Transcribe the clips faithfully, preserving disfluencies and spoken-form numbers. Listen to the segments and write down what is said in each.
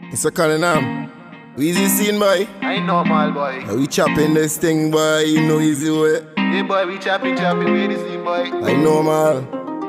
It's a calling am. Easy scene, boy. I ain't normal, boy. Now we chopping this thing, boy. You know easy way. Hey, boy, we chopping, chopping. Where this scene, boy? I know, man.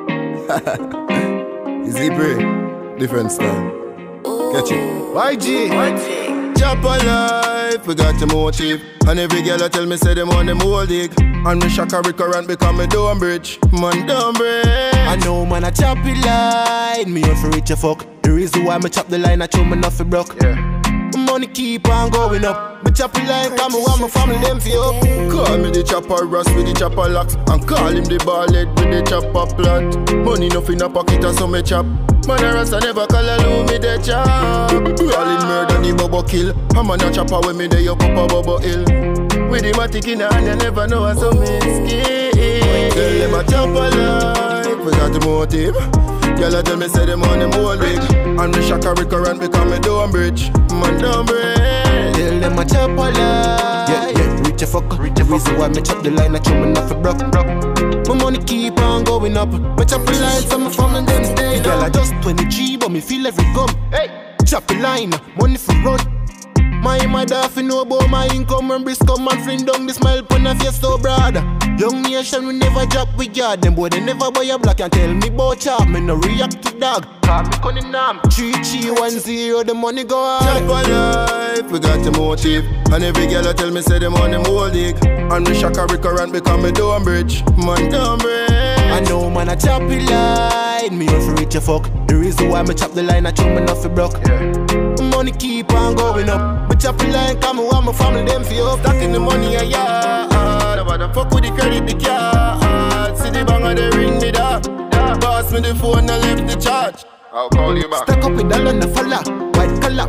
Easy pray. Different style. Catch it. Y G. Chop alive. We got the motive. And every girl I tell me say them on them old dig. And me shock a recurrent become me dumb bridge. Man dumb bridge. I know man I chop it line. Me on for rich a fuck. The reason why me chop the line I show me nothing broke. Yeah. Money keep on going up. Me chop it line come me want my family them for up. Call me the chopper Ross with the chopper locks. And call him the ballhead with the chopper plot. Money nothing in a pocket or so me chop. Man a Ross I never call a low me the chop. Brawling murder the bubble kill. I'm a chopper with me the up up a bubble hill. With the matic in the hand, you never know what's so misky. Tell them I chop alive, we got the motive. Girl, I tell me say them on them whole week. And me shock a recurrent become me dumb bridge. Man dumb bridge. Tell them I chop alive. Yeah, yeah, rich a fucker. Rich a reason why me chop the line, I show me nothing broke. My money keep on going up. Me chop the line, so my family them stay down. Girl, I just twenty-three, but me feel every gum. Hey, chop the line, money for run. My mother fi know about my income when brisk come and fling down the smile pon a face so broad. Young nation we never drop we yard. Them boy they never buy a black and tell me about chop. Me no react to dog. Call me cunning nam. Three three one zero the money go on. Chop alive, we got the motive. And every girl I tell me say them on them old dig. And me shock a recurrent become me dumb bridge. Man dumb bridge. I know man I chop it line. Me on for rich a fuck. The reason why me chop the line I show me nothing broke. Yeah. Money keep on going up. Me chop the line come and want my family them for up. Stacking the money a yard. Nobody fuck with the credit the card. See the banger they ring me that. Pass me the phone and left the charge. I'll call you back. Stack up with all on the fella. White collar.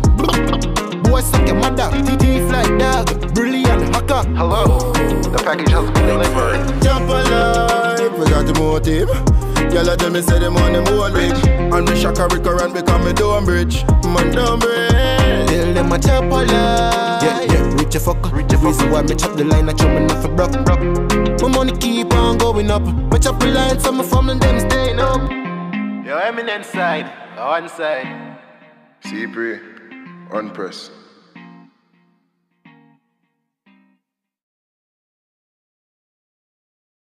Boy suck your mother. T fly dog. Brilliant hacker. Hello. The package has been delivered. Jump alive, we got the motive. Girl, I tell me say them on them whole week. And me shock a recurrent become me dumb bridge. Man dumb bridge. Tell them I chop alive. Yeah, yeah, rich a fucker. Rich a reason why me chop the line I show me nothing broke. My money keep on going up. Me chop the line so my family them staying up. Yo, Eminence side, on side. See, pray, unpress.